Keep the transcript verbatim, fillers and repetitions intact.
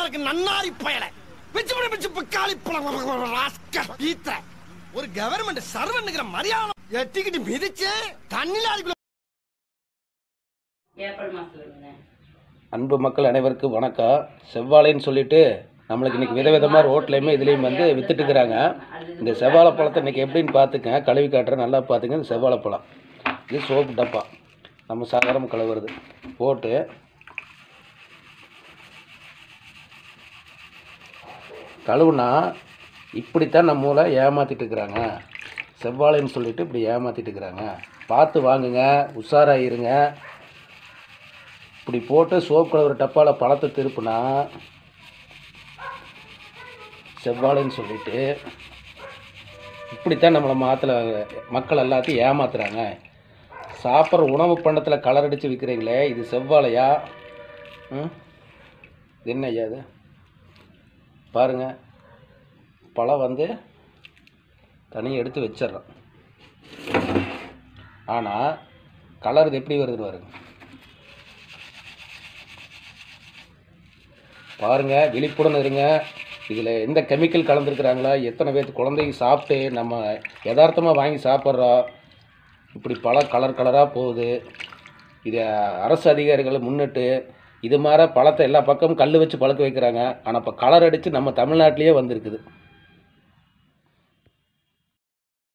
இருக்கு நன்னாரி பயல பிச்சு பிடி பிச்சு பிக்காளி பீத்த ஒரு கவர்மெண்ட் சர்வன்னுங்கிற மரியாதை எட்டிக்கிட்டு மிதிச்சு தண்ணில அதுக்குள்ள. அன்பு மக்கள் அனைவருக்கும் வணக்கம். செவ்வாழைன்னு சொல்லிட்டு நம்மளுக்கு இன்றைக்கி விதவிதமாக ரோட்லேயுமே இதுலேயும் வந்து விற்றுட்டுருக்குறாங்க. இந்த செவ்வாழை பழத்தை இன்றைக்கி எப்படின்னு பார்த்துக்கங்க, கழுவி காட்டுறேன், நல்லா பார்த்துங்க. இந்த செவ்வாழை பழம் இது சோப்பு டப்பா நம்ம சாதாரண கழுவுறது போட்டு கழுவுனா இப்படித்தான் நம்ம ஊரை ஏமாற்றிட்டு இருக்கிறாங்க. செவ்வாழைன்னு சொல்லிட்டு இப்படி ஏமாற்றிட்டு இருக்கிறாங்க. பார்த்து வாங்குங்க, உஷாராயிருங்க. இப்படி போட்டு சோப்பு கழுவுற டப்பாவில் பழத்தை திருப்புனா செவ்வாழைன்னு சொல்லிட்டு இப்படித்தான் நம்மளை மாத்தில் மக்கள் எல்லாத்தையும் ஏமாத்துறாங்க. சாப்பிட்ற உணவு பண்டத்தில் கலர் அடித்து விற்கிறீங்களே, இது செவ்வாழையா? ம் இது என்ன ஐயா? இது பாருங்கள், பழம் வந்து தனியாக எடுத்து வச்சிட்றோம். ஆனால் கலர் இது எப்படி வருதுன்னு பாருங்க. பாருங்கள், விழிப்புடன் இருங்க. இதில் எந்த கெமிக்கல் கலந்துருக்குறாங்களா, எத்தனை பேர்த்து குழந்தைங்க சாப்பிட்டு நம்ம யதார்த்தமாக வாங்கி சாப்பிட்றோம். இப்படி பழம் கலர் கலராக போகுது. இதை அரசு அதிகாரிகளை முன்னிட்டு இது மாதிரி பழத்தை எல்லா பக்கமும் கல் வச்சு பழுக்க வைக்கிறாங்க. ஆனால் இப்போ கலர் அடித்து நம்ம தமிழ்நாட்டிலேயே வந்திருக்குது.